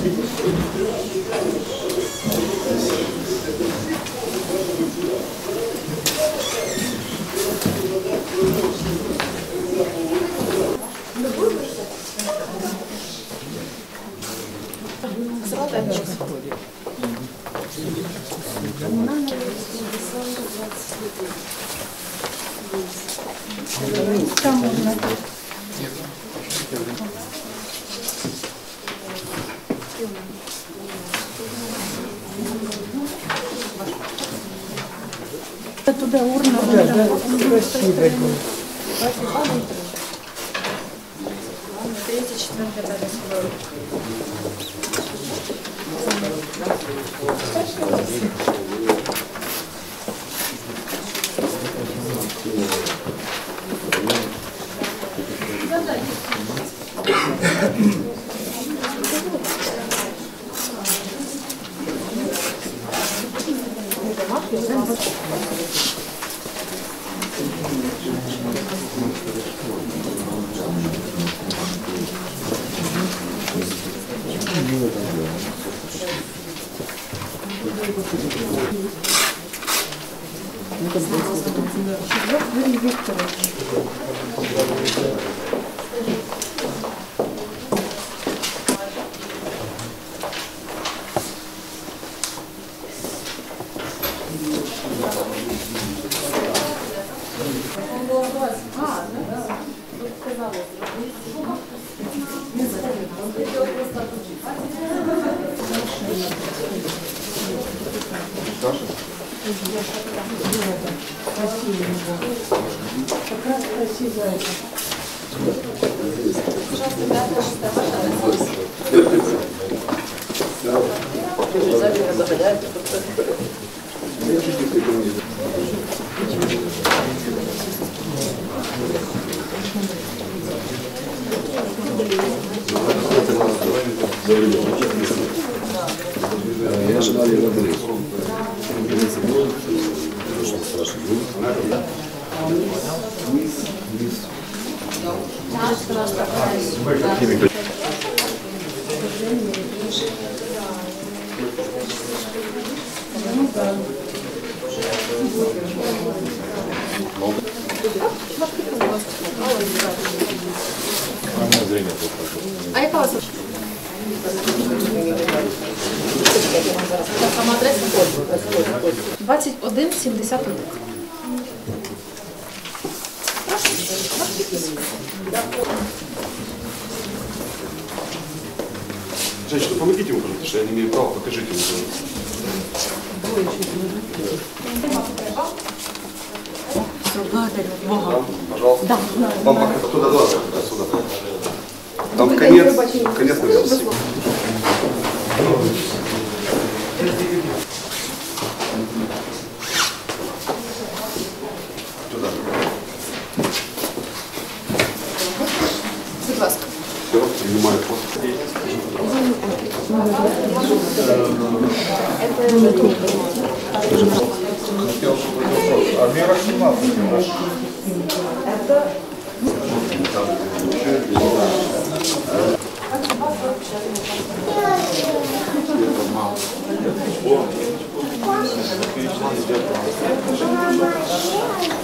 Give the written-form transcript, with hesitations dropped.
Туда урна. Красиво. 3-4 Юрий Викторович. Как раз красиво это. Я жена не говорю. А яка у вас? Сама адреса? 2171. Женщина, помогите ему, потому что я не имею права, покажите ему. Там, пожалуйста. Да. Там пока туда, сюда. Там конец навелся. Туда. Будь ласка. Все, принимаю пост. А мера 17 немножко. О,